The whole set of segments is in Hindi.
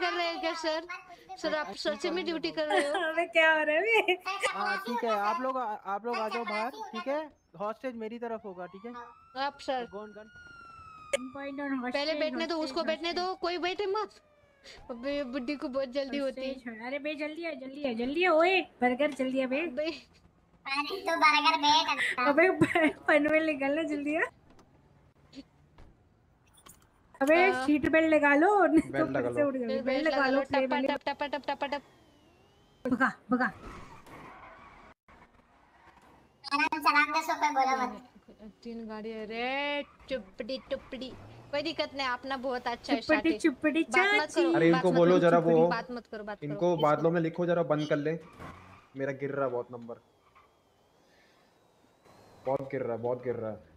कर रहे हैं क्या सर? सर आप सच में ड्यूटी कर रहे हो? अबे क्या हो रहा है? हाँ ठीक है, आप लोग आ जाओ बाहर, ठीक है। हॉस्टेज मेरी तरफ होगा, ठीक है। आप सर गन गन पहले बैठने दो, उसको बैठने दो, कोई बैठे मत। अबे बुड्ढी को बहुत जल्दी होती है। अरे बे जल्दी है, जल्दी है, जल्दी है, ओए बर्गर जल्दी है बे। अबे तो बर्गर बैठ। अबे पनवेल निकलना जल्दी है। अबे सीट बेल्ट लगा लो, नहीं तो फिर से उड़ जाओगे। बेल्ट लगा लो, टपा टप टपा टप टपा टप। भगा भगा। सलाम दे सो कोई बोला मत। 3 गाड़ी है रे। चुपड़ी टुपड़ी कोई दिक्कत नहीं, अपना बहुत अच्छा है। चुपड़ी चुपड़ी चाची। अरे इनको बोलो जरा, वो बात मत करो, बात करो। इनको बादलों में लिखो जरा, बंद कर ले। मेरा गिर रहा बहुत नंबर, बहुत गिर रहा, बहुत गिर रहा।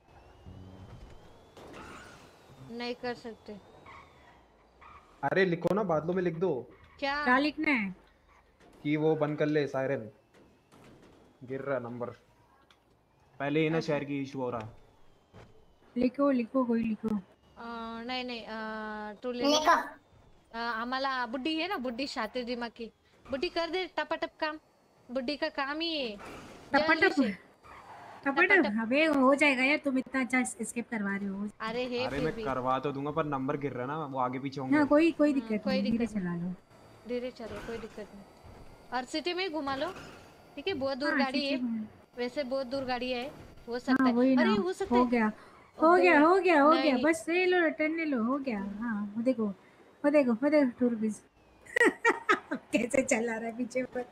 नहीं कर सकते। अरे लिखो ना, बादलों में लिख दो। क्या लिखना है? कि वो बंद कर ले सायरन, गिर रहा नंबर। पहले ही ना शहर की इशू हो रहा है। लिखो लिखो, कोई लिखो। नहीं नहीं तू लिखो। आम्हाला बुड्ढी है ना, बुड्ढी शातिर दिमाग की बुड्ढी कर दे टपाटप काम। बुड्ढी का काम ही है टपाटप टपाटप। अबे हो जाएगा यार, तुम इतना अच्छा स्किप करवा रहे हो। अरे है अरे फिर मैं भी करवा तो दूंगा, पर नंबर गिर रहा है ना, वो आगे पीछे होंगे। हाँ कोई दिक्कत नहीं, धीरे चला लो। धीरे चलो, कोई दिक्कत नहीं। और सिटी में घुमा लो, ठीक है। बहुत दूर गाड़ी है, वैसे बहुत दूर गाड़ी है, हो सकता है। अरे हो सकता है। हो गया हो गया हो गया हो गया, बस ले लो, रिटर्न ले लो, हो गया। हाँ वो देखो वो देखो वो देखो 2 रुपीज। कैसे चला रहा है पीछे पर।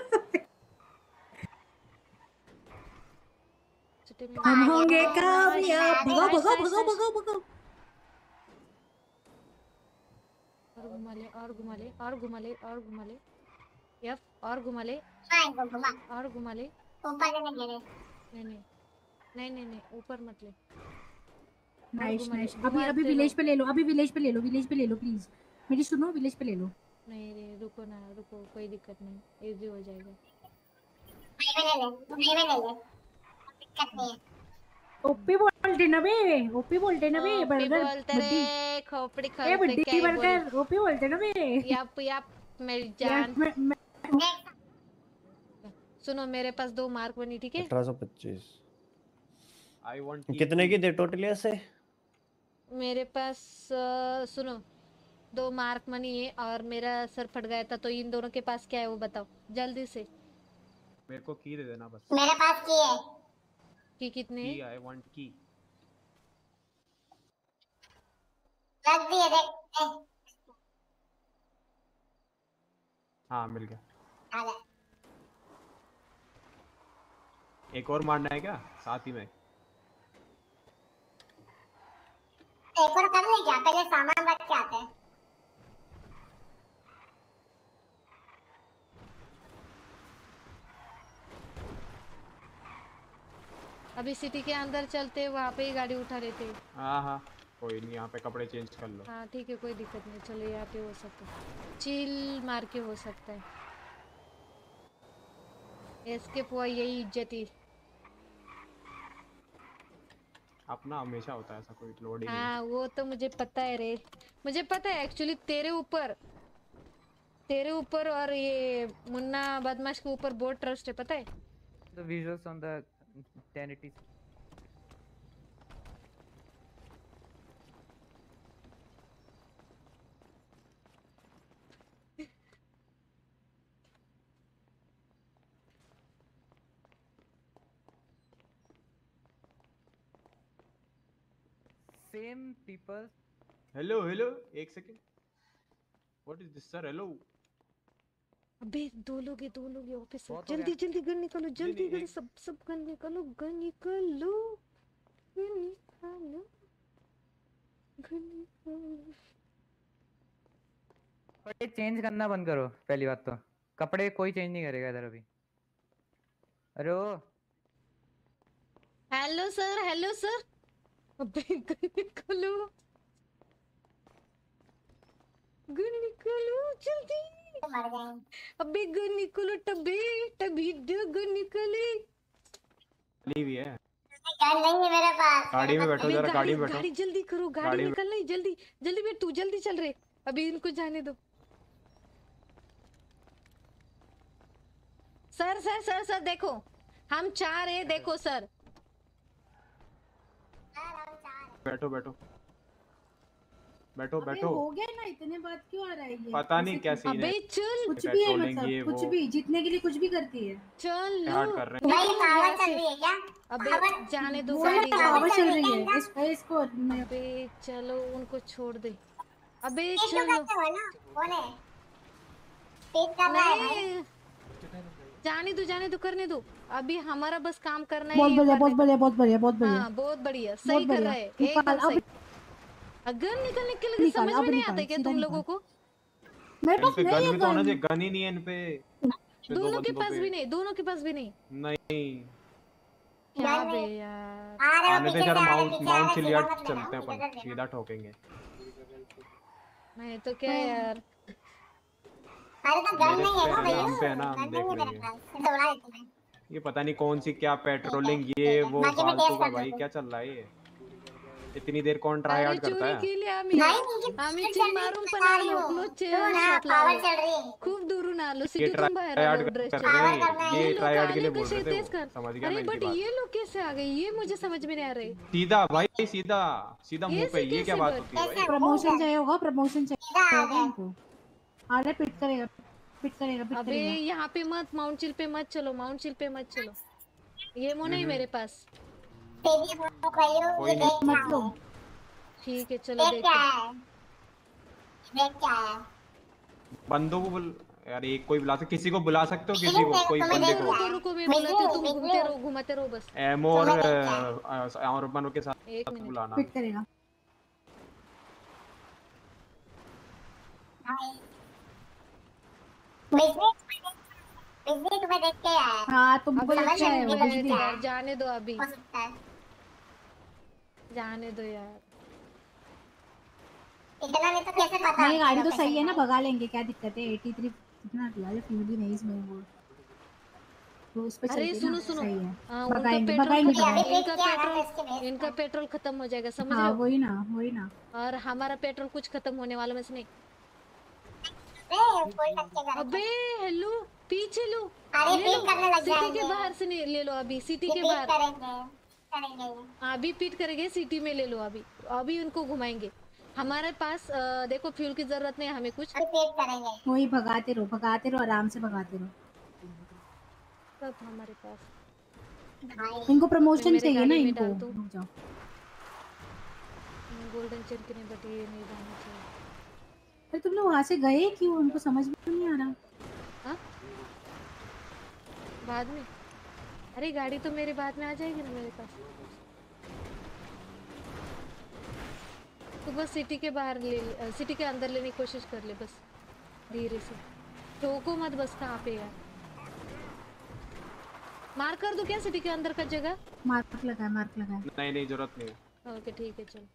हम होंगे कामयाब। भगो भगो भगो भगो भगो। और घुमा ले, और घुमा ले, और घुमा ले, और घुमा ले। यप, और घुमा ले, और घुमा ले। ऊपर नहीं गिरे। नहीं नहीं नहीं नहीं नहीं, ऊपर मत ले। Nice nice. अभी विलेज पे ले लो, अभी विलेज पे ले लो, विलेज पे ले लो प्लीज। मेरी सुनो, विलेज पे ले लो। नहीं रे, रुको ना, रुको, कोई दिक्कत नहीं, इजी हो जाएगा। दिक्कत नहीं है। ओपी बोलते ना बे, ओपी बोलते ना बे। बर्गर बोलते रे, खोपड़ी ए बुड्ढी बर्गर, ओपी बोलते ना बे। यप यप मेरी जान। सुनो, मेरे पास 2 मार्क बनी, ठीक है। 1825 आई वांट। कितने की दे टोटल ऐसे? मेरे पास सुनो, 2 मार्क मनी है और मेरा सर फट गया था, तो इन दोनों के पास क्या है वो बताओ जल्दी से। मेरे को की दे देना बस। मेरे पास की है। की कितने की आई वांट की। रख दिए देख। हाँ मिल गया। आ जा। एक और मारना है क्या साथ ही में? एक और कर ले क्या, पहले सामान रख के आते हैं। अभी सिटी के अंदर चलते, वहाँ पे ही गाड़ी उठा लेते। हाँ हाँ कोई नहीं, यहाँ पे कपड़े चेंज कर लो। हाँ ठीक है, कोई दिक्कत नहीं, चलो यहाँ पे हो सकता है, चिल मार के हो सकता है। एस्केप हुआ, यही इज्जती। अपना हमेशा होता है ऐसा, कोई लोड ही नहीं। हाँ वो तो मुझे पता है रे, मुझे पता है एक्चुअली। तेरे ऊपर और ये मुन्ना बदमाश के ऊपर बहुत ट्रस्ट है, पता है। The visuals on the 1080. Same people. Hello hello, एक second. What is this sir? Hello. अबे 2 लोग है ऑफिस से। जल्दी जल्दी गन निकालो, जल्दी गन, सब गन निकालो, गन निकालो, गन निकालो, गन निकालो। कपड़े चेंज करना बंद करो, पहली बात तो। कपड़े कोई चेंज नहीं करेगा इधर अभी। अरे ओ हेलो सर। अबे गन निकालो, गन निकालो जल्दी। मर जाएंगे। अबे गन निकालो, तभी गन निकाले। ली हुई है। गन नहीं है मेरे पास। गाड़ी में बैठो जरा, गाड़ी में बैठो। गाड़ी जल्दी करो, गाड़ी निकलना है, जल्दी जल्दी बैठ, तू जल्दी चल रहे। अभी इनको जाने दो। सर सर सर सर देखो, हम 4 है, देखो सर। बैठो बैठो बैठो अबे बैठो। हो गया ना, इतने बात क्यों आ रहा है ये? पता नहीं ऐसे क्या क्यों? सीन है। अबे चल कुछ भी है, पेट्रोलिंग मतलब ये कुछ वो भी, जीतने के लिए कुछ भी करती है। चल हार्ड लो। कर रहे हैं। भाई निकलो पावर यहाँ चल से। रही है क्या? अबे जाने दो बोला गाड़ी ना, गाड़ी। पावर चल रही क्या है इनका? इसको मैं अबे चलो उनको छोड़ दे। अबे पीट क्यों चलो। करते हो ना? कौन है? पीट कर रहा है भाई। नहीं जाने दो करने दो। अभी हमारा बस काम करना बहुत है, बढ़िया, करने बहुत का। बढ़िया, बहुत बढ़िया, बहुत बढ़िया, हाँ बहुत बढ़िया, बहुत सही कर बढ़िया। रहे हैं, निकाल, एकदम अब सही। अगर निकलने के लिए निकाल, समझ अब में नहीं निकाल, आता क्या सीधा तुम निकाल। लोगों को? मेरे इन पास पे नहीं गन है भी तो होना गन। चाहिए, गन ही नहीं है इन पे। दो दोनों के बंदों पास पे भी नहीं, दोनों के पास भी नहीं। नहीं। क्या गन बे नहीं। यार। आ रहे हो आने दे पीछे जरा, से, आ रहे माउंट पीछे आ माउंट रहे, सीधा चिलियार्ड मत लेना, चलते हैं इधर अपन, लेना। सीधा ठोकेंगे। नहीं तो क्या यार। अरे तो गन मेरे नहीं है पे ना है ना, भैया, हम पे है ना, हम गन देख नहीं है मेरे लेंगे। पास, दौड़ा देती हूँ। ये पता नहीं कौन सी क्या पेट्रोलिंग ठीक ये है, वो बाकी मैं फालतू टेस्ट का, कर भाई दूँ। क्या चल रहा है ये? इतनी देर कौन ट्राई अरे आउट करता चोरी है? केली आम्ही नाही तुझी आम्ही पावर चिल चल रही मारून है, पण बता रही आलो, हूँ। क्लोज तू ना शॉपला पावर आलो, चल रही है। खूप दुरून आलो, ये सिटीतून बाहेर ट्राई आलो आउट ड्रेस कर पावर रहे करना है। ये ये ट्राई लोग आउट के लिए आले बोल कसे रहे थे तेज वो, कर। समझ गया अरे मैं इनकी बट बात। ये लोग कैसे आ गए, ये मुझे समझ में नहीं आ रहे। सीधा भाई सीधा, सीधा मुंह पे, कैसे ये क्या कैसे बात बट होती है कैसे भाई? प्रमोशन चाहिए होगा, प्रमोशन सीधा चाहिए आ होगा गए। इनको। आ रहा, पिट करेगा, पिट करेगा, पिट अबे करेगा। यहाँ पे मत, माउंट चिल पे मत चलो, माउंट चिल पे मत चलो, ये वो नहीं मेरे पास। तेजी पूछ रही हूँ, कोई ये नहीं। देख क्या मत लो। है? ठीक है चलो देख क्या देखते। है? देख क्या है? बंदों को यार एक कोई बुला सकते, किसी को बुला सकते हो, किसी लेकिन को, देखो कोई तुम्हें बंदे देख को। क्या रुको है? रुको मैं बुलाती हूँ, तुम बिजली घूमते रहो, बिजली घुमाते रहो बस। एमो और तुम्हें देख क्या है? और बनो के साथ एक मिनट। बुलाना। पिट करेगा। भाई बिजली तुम्हें देख के आया है। हाँ, तुमको अबे देख के आए हो, छोड़ समझ दे बिजली। यार, जाने दो अभी, हो सकता है। जाने दो यार। इतना नहीं तो कैसे पता नहीं, गाड़ी तो लोकेशन सही है ना, भाई? भगा लेंगे, क्या दिक्कत है? 83 कितना दिया है, फ्यूल ही नहीं इसमें वो, तो उस पे अरे चलते सुनो ना, सुनो, सही है। उनका भगाएंगे, पेट्रोल भगाएंगे, खत्म, अभी भगाएंगे। देख क्या आ रहा था इसके बेस इनका में? पेट्रोल खत्म हो जाएगा, समझ रहे हाँ, हो? वही ना, वही ना। और हमारा पेट्रोल कुछ खत्म होने वाला में से नहीं। फुल टक्के करेंगे। अबे हेलो, पीछे लो, अरे ले पीट करने लो, लग सिटी के जाएंगे। बाहर से नहीं, ले लो अभी, सिटी ये के पीट बाहर। करेंगे करेंगे ये। अभी पीट करेंगे, सिटी में ले लो अभी, अभी उनको घुमाएंगे। हमारे पास देखो फ्यूल की जरूरत नहीं है हमें कुछ, अभी पीट करेंगे। वही भगाते रहो, आराम से भगाते रहो। सब हमारे पास। भाई इनको मैं प्रमोशन मेरे चाहिए ना, गाड़ी में इनको। डाल दूं। रुक जाओ। गोल्डन चेन की नहीं, बट ये नहीं जाना चाहिए। अरे तुम लोग वहां से गए क्यों? उनको समझ में नहीं आ रहा। हाँ बाद में, अरे गाड़ी तो मेरे बाद में आ जाएगी ना मेरे पास। तो बस सिटी के बाहर सिटी के अंदर लेने की कोशिश कर ले बस, धीरे से, ठोको मत बस। कहाँ पे यार, मार कर दो क्या सिटी के अंदर का जगह? मार्क लगा है, मार्क लगा है। नहीं नहीं जरूरत नहीं है। ओके ठीक है चलो।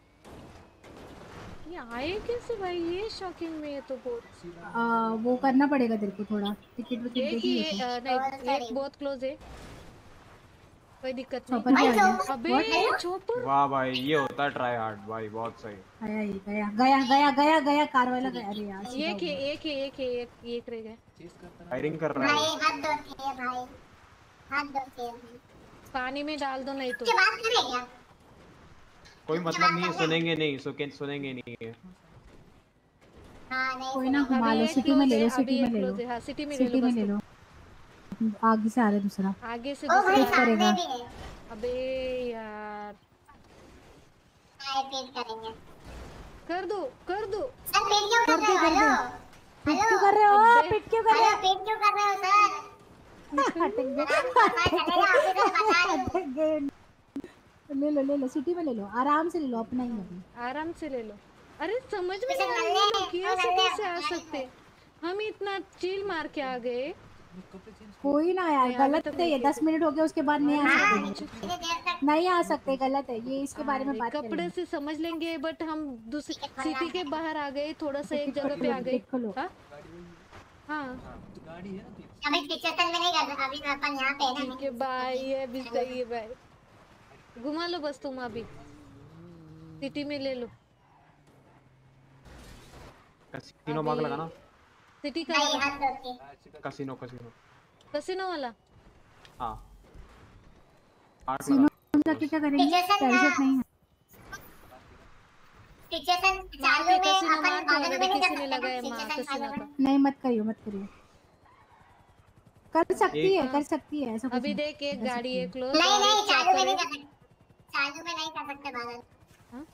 ये आए कैसे भाई, ये शॉकिंग में है तो बहुत। वो करना पड़ेगा तेरे को थोड़ा, टिकट विकेट एक देख ही लियो तो। नहीं, एक बहुत क्लोज है, कोई दिक्कत चौपर नहीं। भी आ गया। अबे चौपर, वाह भाई, ये होता है ट्राई हार्ड भाई, बहुत सही। आया ये, गया गया गया गया गया, कार वाला गया। अरे यार, सीधा एक हो है, गया। एक है, एक है, एक रह गया। फायरिंग कर रहा भाई है। हाथ धोती है भाई, हाथ धोती है। पानी में डाल दो नहीं तो। उसके बाद करें क्या? कोई मतलब नहीं, सुनेंगे नहीं, सुनेंगे नहीं। हाँ नहीं कोई ना, घुमा अभी लो, एक सिटी में close ले है, लो, अभी सिटी में एक ले लो, close है, हाँ सिटी में ले सिटी लो में बस ले तुम। लो। आगे से आ रहा है दूसरा। आगे से ओ भाई दूसरा। करेगा। सामने भी है। अबे यार, हाँ पीट करेंगे। कर दो कर दो। सर पीट क्यों कर रहे हो? कर दो। हेलो पिट हेलो क्यों कर रहे हो? अबे। पिट क्यों कर रहे हेलो पीट क्यों कर रहे हो सर? हो? अटक गए, चलेगा ऑफिसर बता रही हूँ। अटक गए। ले लो, सिटी में ले लो, आराम से ले लो, अपना ही अभी। आराम से ले लो। अरे समझ में इसे नहीं आ रहा, नल्ले, ये लोग कैसे नल्ले, कैसे आ नल्ले। सकते? हम इतना चिल मार के आ गए। कोई ना यार, नहीं, अभी गलत तक है ये। नहीं 10 मिनट हो गए, उसके बाद नहीं आ हाँ सकते। इतनी देर तक नहीं आ सकते, गलत है ये, इसके बारे में अरे, बात कपड़े करेंगे। से समझ लेंगे, बट हम दूसरी टिकट खोलना सिटी के है। बाहर आ गए, थोड़ा सा एक टिकट जगह पे आ खोलो, गए। टिकट खोलो। हाँ हाँ अभी पीछे तक में नहीं कर अभी अपन यहाँ पे है ना। ठीक है भाई, ये भी सही है भाई। घुमा लो बस तुम अभी, सिटी में ले लो। कसिनो मांग अभी- लगाना। सिटी का भाई हाथ धोती है। कसिनो कसिनो वाला हाँ 8 सीनो लगा जाके क्या करेंगे? सिचुएशन पैसे नहीं है। सिचुएशन वहाँ चालू पे में कसिनो अपन मार के बदल में ऑलरेडी नहीं कर किसी ने सकते ना लगाया सिचुएशन कसिनो चालू का। में। नहीं मत करियो मत करियो। कर सकती है हाँ। कर सकती है ऐसा कुछ अभी नहीं। देख एक कर गाड़ी सकती है है। क्लोज नहीं और नहीं एक चालू में चॉपर नहीं है। कर सकते, चालू में नहीं कर सकते बादल। हाँ?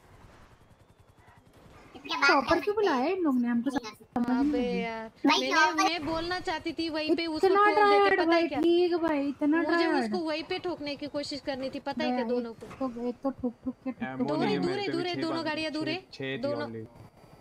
इसके बाद चॉपर कर क्यों सकते बुलाया हैं। इन लोग ने? हमको नहीं कर सकते। समझ नहीं अबे लगी। यार भाई चॉपर मैं बोलना चाहती थी वहीं पे उसको इतना ठोक देते ट्रायड पता है भाई, क्या। ठीक भाई इतना मुझे ट्रायड। उसको वहीं पे ठोकने की कोशिश करनी थी पता है क्या भाई दोनों को। एक तो ठुक ठुक के ठुक ठुक एमो दूर नहीं है है दूर मेरे है पे दूर भी है 6 दोनों गाड़ियां दूर है 6 थी दोनों। ओनली।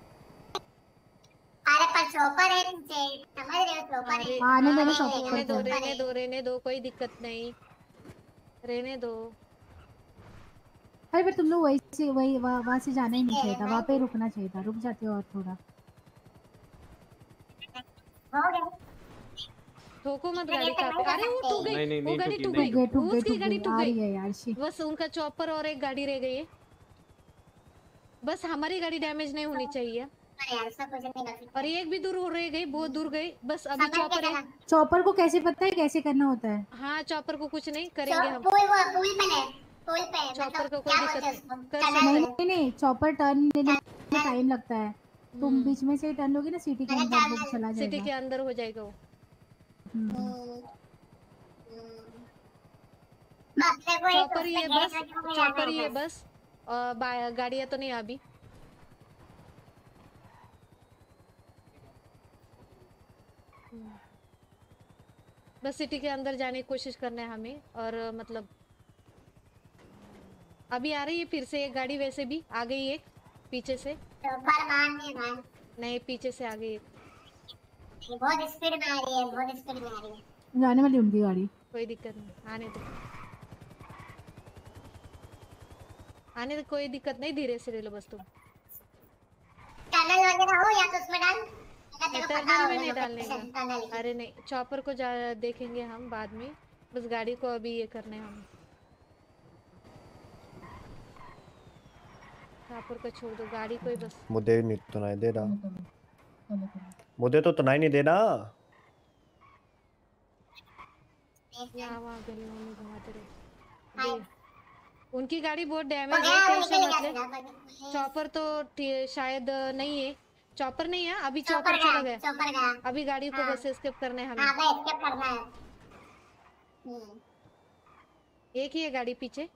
अरे पर चॉपर है नीचे, समझ रहे हो चॉपर है। अरे आने हाँ देना हाँ चॉपर रहने दो को। रहने दो रहने दो कोई दिक्कत नहीं रहने दो। अरे पर तुम लोग वही से वही वहाँ से जाना ही नहीं चाहिए था, वहाँ पे रुकना चाहिए था। रुक जाते हो और थोड़ा। हो गया। ठोको मत गाड़ी कहाँ पे। अरे वो टूट नहीं, गई नहीं, वो नहीं गाड़ी ठुकी, टूट नहीं गई ठुक गई उसकी गाड़ी टूट आ रही गई। है यार शी। बस उनका चॉपर और एक गाड़ी रह गई है। बस हमारी गाड़ी डैमेज नहीं होनी चाहिए। अरे यार सब कुछ नहीं कर सकते। और एक भी दूर हो रह गई बहुत दूर गई बस अभी समझ के चॉपर है। चला। चॉपर को कैसे पता है कैसे करना होता है? हाँ चॉपर को कुछ नहीं करेंगे हम। पुल पे है, पुल पे चॉपर मतलब का कोई क्या दिक्कत बोलते हैं नहीं, उसको? कर टनल सकते नहीं हैं। नहीं नहीं चॉपर टर्न लेने में टाइम लगता है। तुम बीच में से टर्न लोगे ना सिटी के मैंने अंदर वो टनल- चला सिटी के जाएगा। अंदर हो जाएगा वो। बाप रे कोई चॉपर ही है बस चॉपर ही है बस गाड़ियाँ तो नहीं अभी। बस सिटी के अंदर जाने की कोशिश करना है हमें और मतलब अभी आ रही है फिर से एक गाड़ी वैसे भी आ गई एक पीछे से। चॉपर मारने भाई, नहीं पीछे से आ गई एक। ये बहुत स्पीड में आ रही है, बहुत स्पीड में आ रही है। जाने वाली उनकी गाड़ी। कोई दिक्कत नहीं आने दो आने दो कोई दिक्कत नहीं धीरे से ले लो बस तुम। टनल वगैरह हो या तो उसमें डाल, अगर तेरे को पता टनल हो में नहीं डालने लोकेशन का। टनल की। अरे नहीं चॉपर को देखेंगे हम बाद में बस गाड़ी को अभी ये करना है हम। चॉपर को छोड़ दो गाड़ी को ही बस। मुझे नहीं तो नहीं दे रहा मुझे तो नहीं नहीं देना। यहाँ वहाँ गलियों में घुमाते रहो। ये, उनकी गाड़ी बहुत हो डैमेज गया, है वो टेंशन निकल मत गया ले। सीधा। चॉपर तो शायद नहीं है चॉपर नहीं है अभी चॉपर चॉपर चला गया, गया। चॉपर गया। अभी गाड़ी को हाँ। बस एस्केप करना है हाँ हमें। भाई एस्केप करना है। एक ही है गाड़ी पीछे।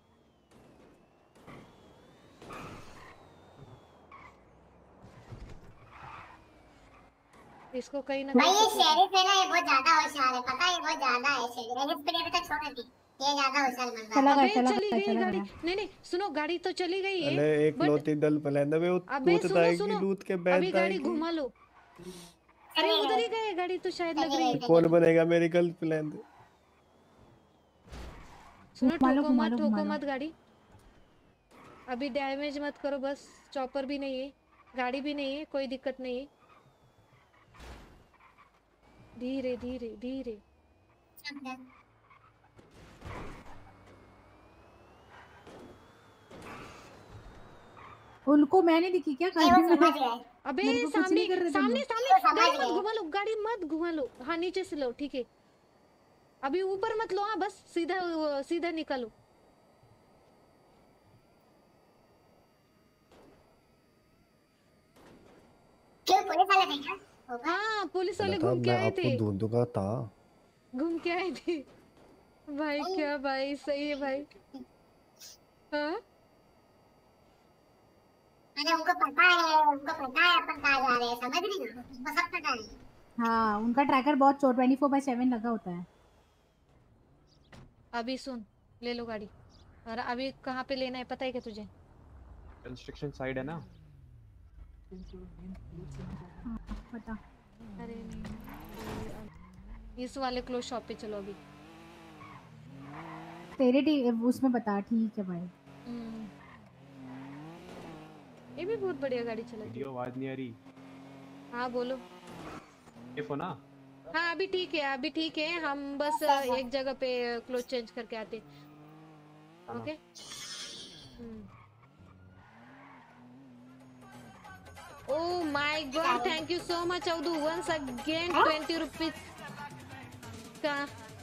इसको कहीं ना भाई ये कहीं से- शेरिफ है ना, ये बहुत ज्यादा होशियार है, पता है ये बहुत ज्यादा है शेरिफ। लेकिन इसके लिए तो छोड़ दी, ये ज्यादा होशियार बन रहा चला है। गया अबे चला चली गया गई चला गाड़ी। गया। नहीं नहीं सुनो गाड़ी तो चली गई अरे है एक बट लोती दल पलेंदा वे अबे लूट सुनो जाएगी सुनो लूट के अभी बैठ गाड़ी जाएगी। घुमा लो। अरे उधर ही गए गाड़ी तो शायद लग रही है। कौन बनेगा मेरी गर्लफ्रेंड? सुनो घुमा लो, ठोको घुमा मत लो, ठोको घुमा लो। मत गाड़ी। अभी डैमेज मत करो बस। चॉपर भी नहीं है गाड़ी भी नहीं है कोई दिक्कत नहीं है। धीरे धीरे धीरे। उनको मैंने दिखी क्या ये वो गाड़ी में? समझ गए। अबे मेरे को कुछ सामने नहीं कर रहे तुम सामने लोग। सामने समझ गाड़ी मत गए। घुमा लो गाड़ी मत घुमा लो। हाँ नीचे से लो ठीक है। अभी ऊपर मत लो हाँ बस सीधा सीधा निकालो। क्यों पुलिस वाले थे क्या? होगा। हाँ पुलिस वाले था घूम के मैं आए आपको थे ढूंढूंगा था। घूम के आए थे। भाई क्या भाई सही है भाई। हाँ अरे उनको पता है अपन कहाँ जा रहे हैं, समझ रही हो? उनको सब पता है। हाँ उनका ट्रैकर बहुत 24/7 लगा होता है। अभी सुन ले लो गाड़ी। और अभी कहाँ पे लेना है पता है क्या तुझे? कंस्ट्रक्शन साइड है ना। हाँ, पता। अरे नहीं इस वाले क्लोज शॉप पे चलो अभी। तेरे उसमें बता ठीक है भाई। ये भी बहुत बढ़िया गाड़ी चलाती है। वीडियो आवाज नहीं आ रही। हाँ बोलो। ये फोन ना हाँ अभी ठीक है हम बस एक जगह पे क्लोज चेंज करके आते। Okay oh my God thank you so much अवधू वंस अगेन 20 रुपीज का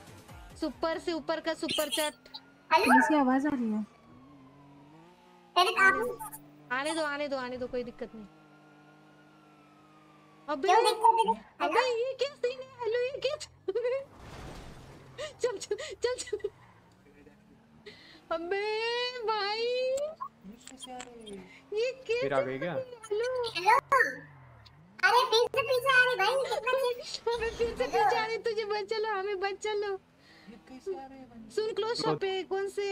सुपर से ऊपर का सुपर चैट। किसी आवाज आ रही है। तेरे काम आने दो कोई दिक्कत नहीं। अबे क्यों दिक्कत है? अबे ये क्या सीन है? हेलो ये क्या? चल अबे भाई ये क्या? फिर आ गई क्या? हेलो अरे पीछे आ रही भाई, कितना चीज। हमें पीछे आ रही, तुझे बच चलो, हमें बच चलो। सुन क्लोज शॉप पे कौन से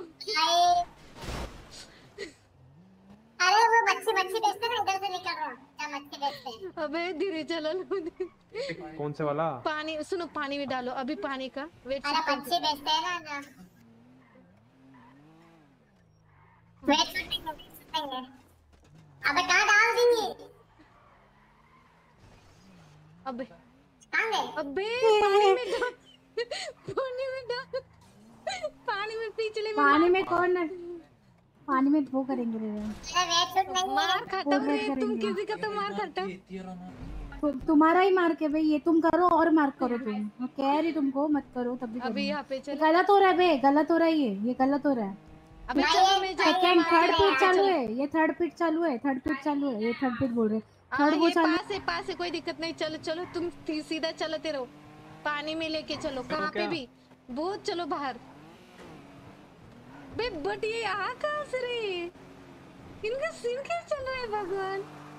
अरे वो मच्छी बेचते ना, इधर से निकल रहा हूँ, क्या मच्छी बेचते हैं। अबे धीरे चलो। कौन से वाला? पानी सुनो, पानी में डालो अभी, पानी का वेट। अरे मच्छी बेचते हैं ना। वेट करते। अबे कहाँ डाल दी? अबे कहाँ गए? अबे पानी में डाल, पानी में डाल, पानी में पिछले में पानी में कौन है? पानी में वो करेंगे रे। अरे वेट शूट नहीं मार खाता हूँ रे, तुम करेंगे। किसी का तो मार खाता। तुम्हारा ही मार के भाई, ये तुम करो और मार करो तुम। मैं कह रही तुमको मत करो, तब भी अभी करूंगी। यहाँ पे ये चलो, गलत हो रहा है बे, गलत हो रहा है, ये गलत हो रहा है। अबे चलो मैं जाती सेकंड हूँ। थर्ड पीट चालू है, ये थर्ड पीट चालू है, थर्ड पीट चालू है, ये थर्ड पीट बोल रहे थर्ड वो ये चालू। पास है कोई दिक्कत नहीं। चलो चलो तुम सीधा चलते रहो, पानी में लेके चलो। कहाँ पे भी बहुत चलो बाहर बे। बट ये यहाँ कहाँ से रे? इनका सीन क्या चल रहा है भगवान?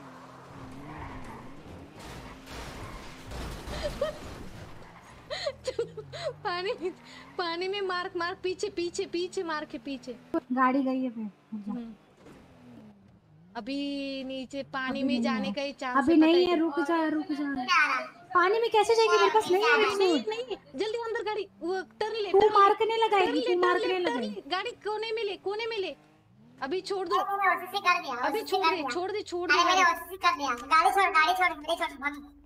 पानी में मार्क पीछे मार के पीछे। गाड़ी गई है फिर। अभी नीचे पानी अभी में नहीं जाने है। का ही चांस अभी नहीं है, रुक जा। पानी में कैसे जाएगी? मेरे पास नहीं है वेट नहीं जल्दी अंदर गाड़ी वो टर्न ले। तू मार के नहीं लगाएगी, तू मार के नहीं टर्न लगाएगी। ले, गाड़ी कोने में ले। अभी छोड़ दो, मैंने ओसीसी कर दिया। अभी छोड़ दे। अरे मैंने ओसीसी कर दिया। गाड़ी छोड़, मेरे छोड़।